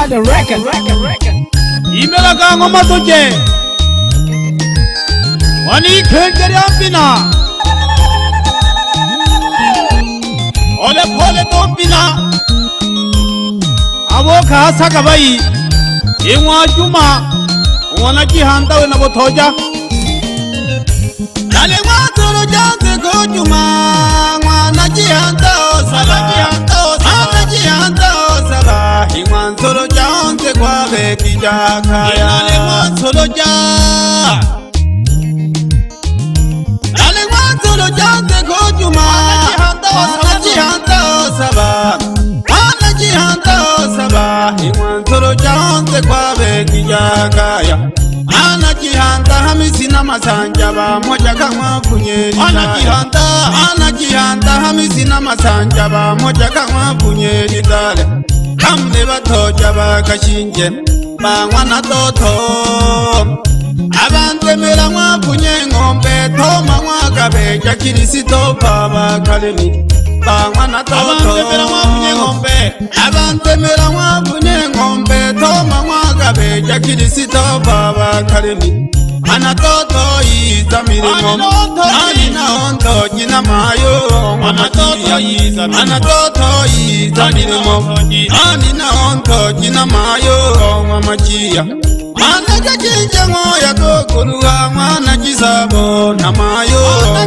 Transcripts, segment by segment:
Got the record. Imela gango matoje. Wani kengeri ampina. Ole pole tompina. Avoka hasaka bai. Imwa juma. Wana jihanta we na botoja. Dale watoro jante ko juma. Wana jihanta osaba. Wana jihanta osaba. Imwan solo jante kwa beki jakaya. Dale watoro jante. Dale watoro jante ko juma. Wana jihanta osaba. Wana jihanta osaba. Imwan solo jante kwa beki jakaya. Ana jihanta hamisi na masanja ba moja kama kunyeri. Ana jihanta hamisi na masanja ba moja kama kunyeri dale. Kamne batoja ba kashinje ba mwana toto. Abante mera mwa kunye ngombe toma mwa kabeja kirisito baba kalemi. Ba mwana toto. Abante mera mwa kunye ngombe. Abante mera mwa kunye ngombe toma mwa kabeja kirisito baba kalemi. Ana toto iza mirimo. Ani na onto jina mayo. Ana toto iza mirimo. Ani na onto jina mayo. Mamachia. Mana kachinje moya kokuruwa. Mana kisabo na mayo.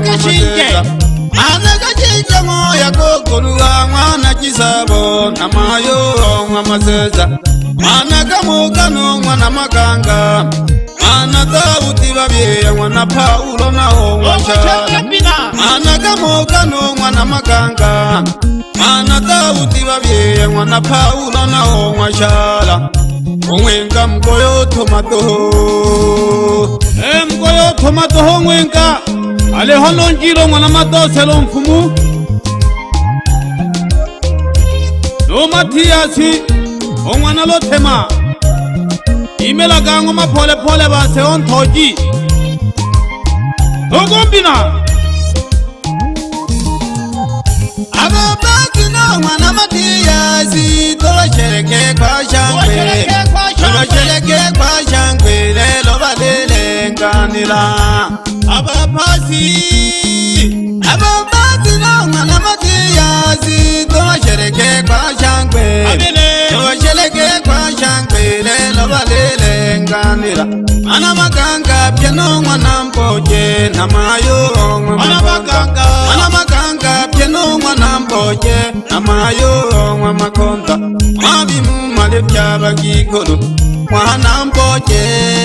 Mana kachinje moya kokuruwa. Mana kisabo na mayo. Mamaseza. Mana kamukano mwana makanga. Mana Dauti babye mwana Paulo na Owasha. Mana kamukano mwana makanga. Mana Dauti babye mwana Paulo na Owasha. Mwenga mkoyo tomato. Mkoyo tomato mwenga. Ale hono njiro mwana mato selo mfumu. No Matiasi. Omwana lotema. Imela gango mapole pole base on toji. Togombina. Ababaki no mwana Matiasi. Tolo shereke kwa shangwe. Tolo shereke kwa shangwe. Lelo badele nganila. Ababasi. Ababaki no mwana Matiasi. Tolo shereke kwa shangwe. Tolo shereke kwa shangwe. Lelo badele nganila. Mana makanga piano mwana mpoje. Namayo mwana makanga. Mana makanga piano mwana mpoje. Namayo mwana makonda. Mabimu malipya bagikolo. Mwana mpoje.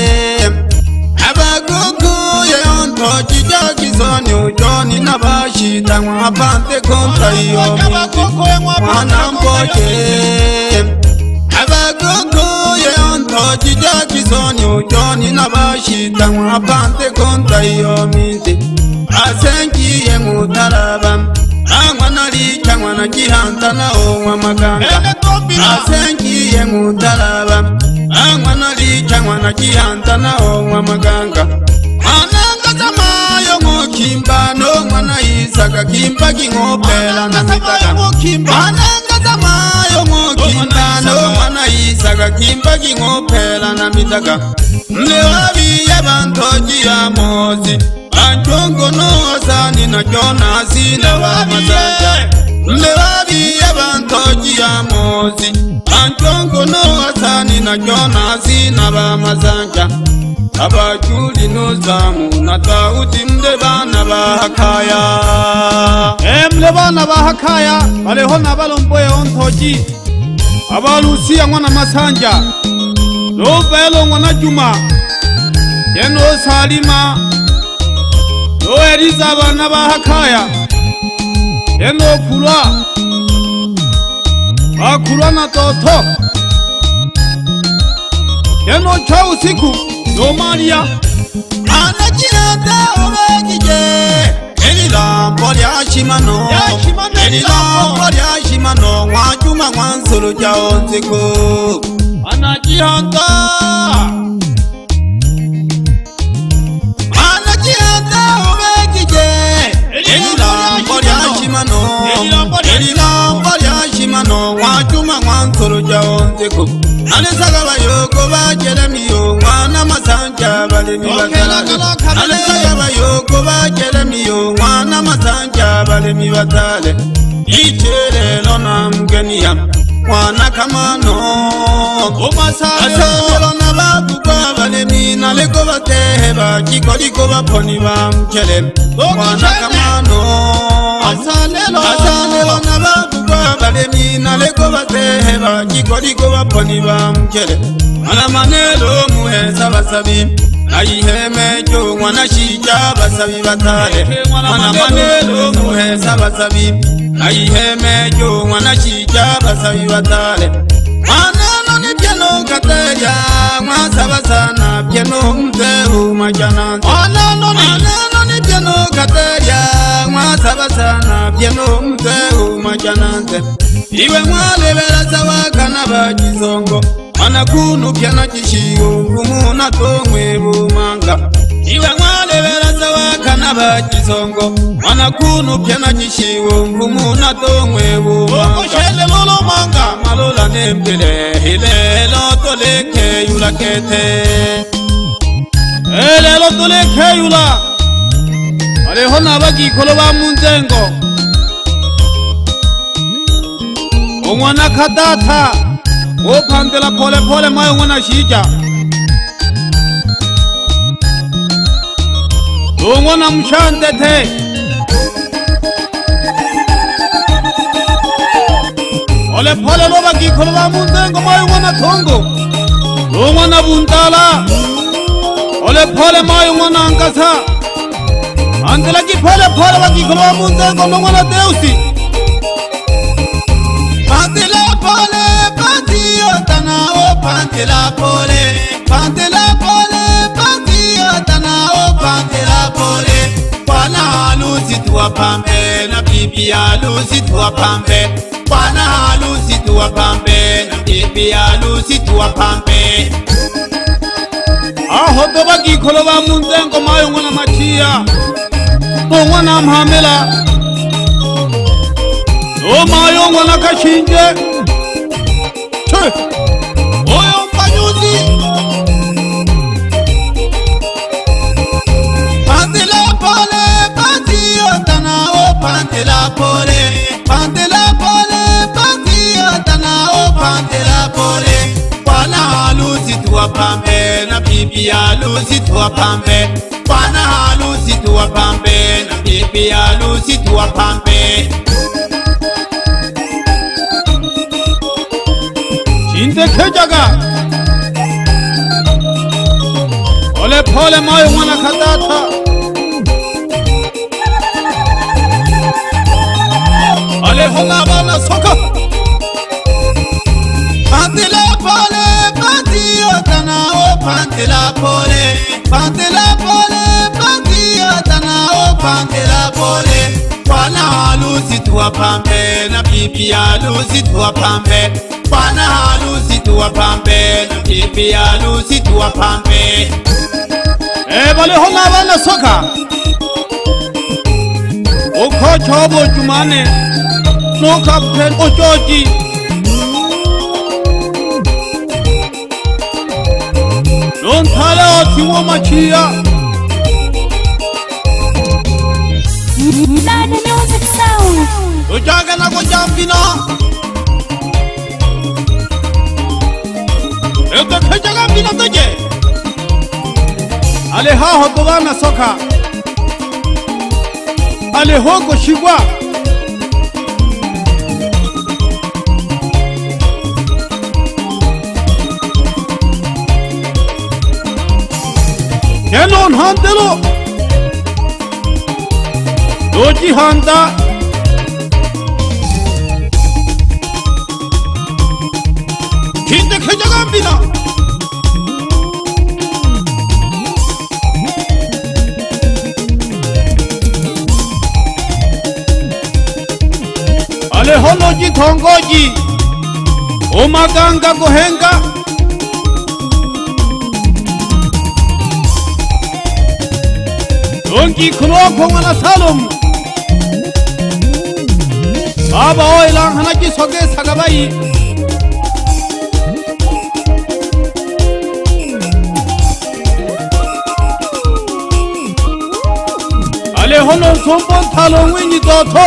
Abagugu yeonto chijakizoni ujoni nabashita. Mwana pante konta iyo mwana mpoje. Abagugu yeonto chijakizoni ujoni nabashita. Mwana pante konta iyo mizi. Asenki ye mutaraba. Mwana licha mwana jihanta na omwa maganga. Asenki ye mutaraba. Mwana licha mwana jihanta na omwa maganga. Ananga zamayo ngokimba no mwana Isaka kimba kingopela na mitaka. Ananga zamayo ngokimba no mwana Isaka kimba kingopela na mitaka. Mlewabi ya bantoji ya mozi. Anjongo no asani na Jonasi na wamasanja. Mlewabi ya bantoji ya mozi. Anjongo no asani na Jonasi na wamasanja. Abajuli no zamu na Dauti mlebana bahakaya. Mlebana bahakaya. Baleho na balomboye ontoji. Abalusia mwana masanja. No belo mwana Juma. Yeno Salima. No Elizabeth bahakaya. Yeno Kulwa. Akulwa na Toto. Yeno Chausiku. No Maria. Anachirata obekije. Elilambo lya shimano. Elilambo lya shimano. Mwajuma mwansolo ja onziko. Anachihanta. Anachihanta obekije. Elilambo lya shimano. Elilambo lya shimano. Mwajuma mwansolo ja onziko. Alisagaba yoko ba Jeremiyo wana masanja bale mi batale Alisagaba yoko ba Jeremiyo wana masanja bale mi batale Ichere lona mgenia wana kamano Asale lona babu kwa bale mi naleko bateheba Kikoliko baponi ba mkele wana kamano Asale lona babu kwa bale mi naleko bateheba Kikoliko baponi ba mkele Mana manelo muheza basabi Aiheme jo mwana shija basabi batale Mana manelo muheza basabi Aiheme jo mwana shija basabi batale Manelo ni piano kateya Mwasaba sana piano mtehu majanante Manelo ni piano kateya Mwasaba sana piano mtehu majanante Iwe mwale bela sawa kanaba jizongo Mana kunu piana jishiyo Kumuna tongwe bumanga Iwe mwale bela sawa kanaba jizongo Mana kunu piana jishiyo Kumuna tongwe bumanga Oko shele lolo manga Malola nembele Hile loto leke yula kete Hele loto leke yula Alehona bagi koloba munzengo Omwana kadata Opandela pole pole mayo mwana shija Omwana mshandete Pole pole loba kikoloba munzengo mayo mwana tongo Omwana buntala Pole pole mayo mwana angasa Andela ki pole pole wa kikoloba munzengo mwana deusi Pantela pole, pantio tanao, pantela pole, pantela pole, pantio tanao, pantela pole. Pana alusi tuwa pambe, na bibi alusi tuwa pambe. Pana alusi tuwa pambe, na bibi alusi tuwa pambe. Aho toba kikoloba munzengo mayo mwana machia, mwana mhamela. O mayo mwana kashinje Oyo mpanyuzi Pantela pole, pantio tanao, pantela pole Pantela pole, pantio tanao, pantela pole Pana alusi tuwa pambe, na bibi alusi tuwa pambe Pana alusi tuwa pambe, na bibi alusi tuwa pambe Shinde kejaga Pole pole mayo mwana kadata Ale hona bana soka Pantela pole, pantio tanao, pantela pole Pantela pole, pantio tanao, pantela pole Pana alusi tuwa pambe, na bibi alusi tuwa pambe Pana alusi tuwa pambe, na bibi alusi tuwa pambe Bale hona bana soka Oko chobo jumane No kapten ojoji Don't tell us you want my chia Nada music sound Ujaga na kujambina Eka kajaga mbina toje Ale haho dogana soka Ale hoko shigwa Kenon handelo Doji handa Kinde kejaga mbina Ale holoji thongoji Omaganga gohenga Donki kroko wana salum Baba oilang hanaji soge sagabai ale hono sombon talo wini doto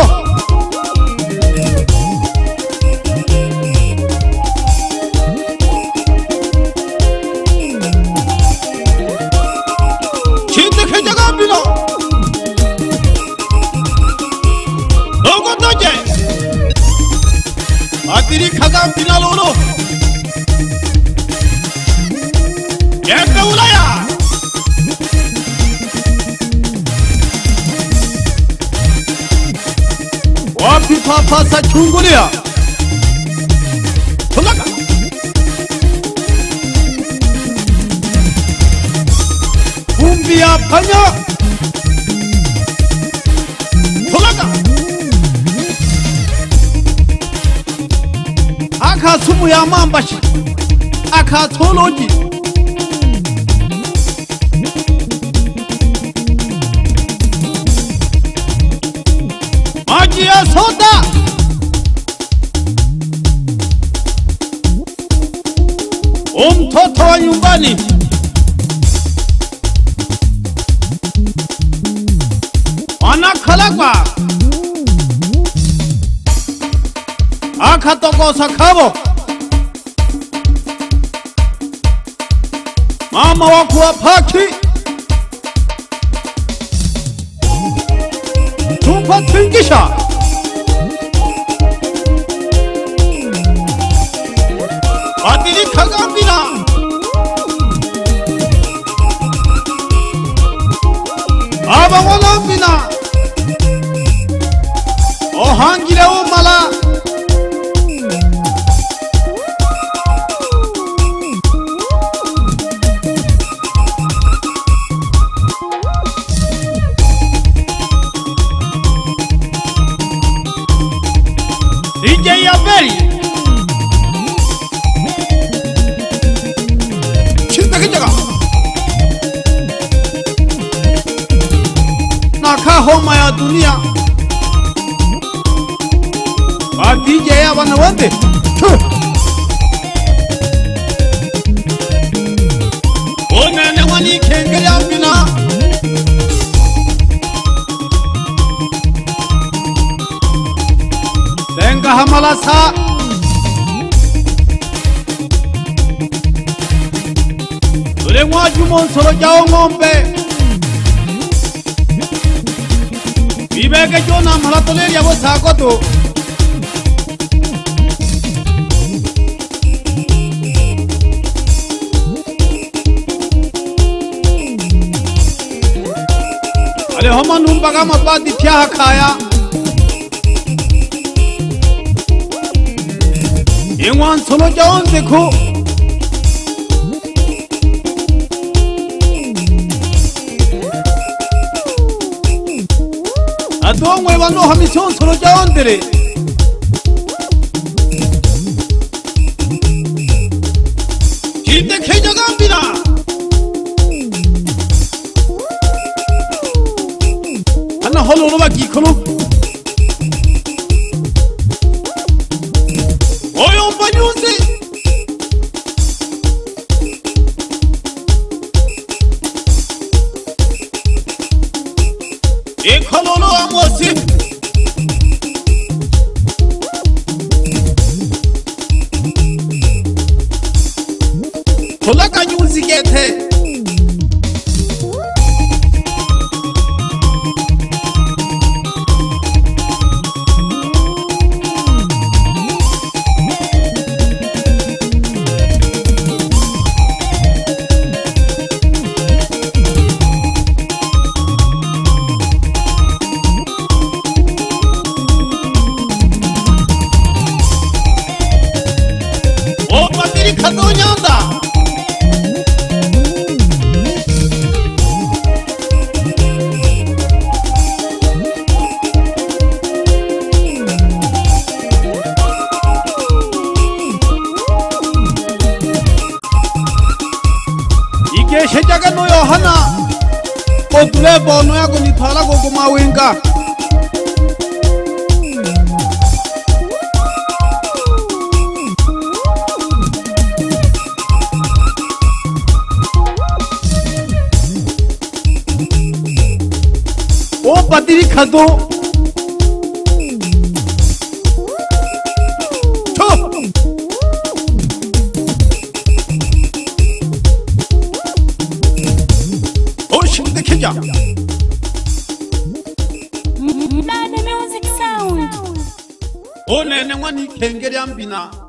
chinte khejaga bino logo doje atiri khaga bina lolo yekta ulaya wapi papa sa chungulia tulaka vumbi ya panya tulaka aka sumu ya mambashi aka toloji maji ya soda mtoto wa nyumbani anakalagwa akatokosa kabo mama wakuwa paki tupa tingisha atiri kagambina abawalambina ohangire umala DJ Yaberi Chinta kijaga Naka homa ya dunia Wa DJ abana wande Onene wani kengere ambina Tenga hamala sa Ule mwaju monsoro jao ngombe Bibeke jona mhala toleri yabo sakoto Ale homa nun baga mapati kya khaya Yengwan solo jaon dekho Adongwe wano hamison solo jaon dere Chinte khejaga bina Ana holo no ba ki kholo Oyo panyuzi Ekhalolo amosi Kola kanyuzi gethe Kadonyanda Ike shejaga no yohana Otule bono ya kuni thala gogo mawenga badiri kado şimdi keja Nana Music Sound. Onene ngwani kengeri ambina